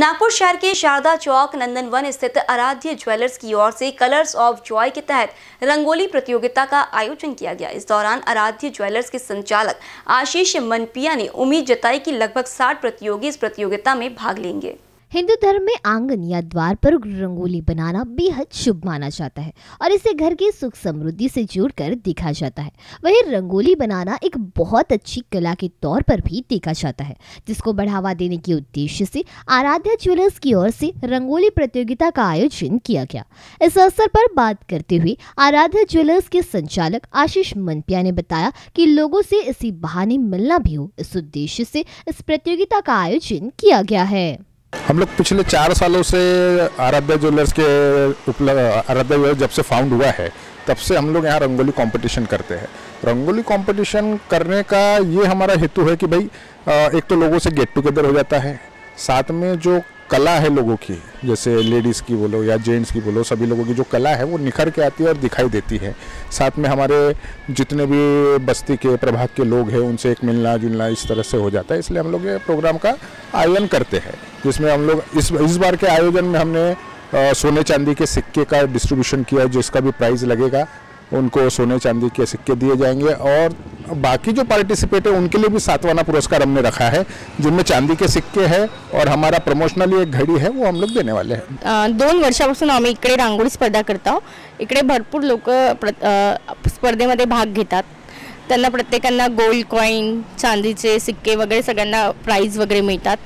नागपुर शहर के शारदा चौक नंदन वन स्थित आराध्य ज्वेलर्स की ओर से कलर्स ऑफ जॉय के तहत रंगोली प्रतियोगिता का आयोजन किया गया। इस दौरान आराध्य ज्वेलर्स के संचालक आशीष मनपिया ने उम्मीद जताई कि लगभग 60 प्रतियोगी इस प्रतियोगिता में भाग लेंगे। हिंदू धर्म में आंगन या द्वार पर रंगोली बनाना बेहद शुभ माना जाता है और इसे घर की सुख समृद्धि से जोड़कर देखा जाता है। वहीं रंगोली बनाना एक बहुत अच्छी कला के तौर पर भी देखा जाता है, जिसको बढ़ावा देने के उद्देश्य से आराध्या ज्वेलर्स की ओर से रंगोली प्रतियोगिता का आयोजन किया गया। इस अवसर पर बात करते हुए आराध्या ज्वेलर्स के संचालक आशीष मनपिया ने बताया कि लोगों से इसी बहाने मिलना भी हो, इस उद्देश्य से इस प्रतियोगिता का आयोजन किया गया है। हम लोग पिछले 4 सालों से आराध्या ज्वेलर्स आराध्या ज्वेलर्स जब से फाउंड हुआ है तब से हम लोग यहाँ रंगोली कंपटीशन करते हैं। रंगोली कंपटीशन करने का ये हमारा हेतु है कि भाई एक तो लोगों से गेट टुगेदर हो जाता है, साथ में जो कला है लोगों की, जैसे लेडीज़ की बोलो या जेंट्स की बोलो, सभी लोगों की जो कला है वो निखर के आती है और दिखाई देती है। साथ में हमारे जितने भी बस्ती के प्रभाग के लोग हैं उनसे एक मिलना जुलना इस तरह से हो जाता है। इसलिए हम लोग ये प्रोग्राम का आयोजन करते हैं, जिसमें हम लोग इस बार के आयोजन में हमने सोने चांदी के सिक्के का डिस्ट्रीब्यूशन किया, जिसका भी प्राइज़ लगेगा उनको सोने चांदी के सिक्के दिए जाएंगे और बाकी जो पार्टिसिपेट है उनके लिए भी 7वां पुरस्कार हमने रखा है, जिनमें चांदी के सिक्के हैं और हमारा प्रमोशनली एक घड़ी है वो हम लोग देने वाले हैं। 2 वर्षापासून आम्ही इकडे रांगोळी स्पर्धा करतो। इकडे भरपूर लोक स्पर्धेमध्ये भाग घेतात। त्यांना प्रत्येकांना गोल्ड कॉइन, चांदीचे सिक्के वगैरे सगळ्यांना प्राइज वगैरे मिळतात।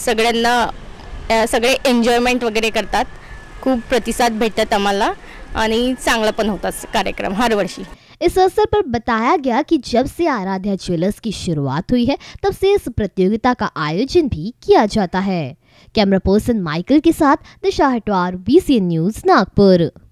सगळ्यांना सगळे एन्जॉयमेंट वगैरे करतात। खूप प्रतिसाद भेटतात आम्हाला आणि चांगला पण होता कार्यक्रम हर वर्षी। इस अवसर पर बताया गया कि जब से आराध्या ज्वेलर्स की शुरुआत हुई है तब से इस प्रतियोगिता का आयोजन भी किया जाता है। कैमरा पर्सन माइकल के साथ दिशा हटवार, BCN न्यूज़, नागपुर।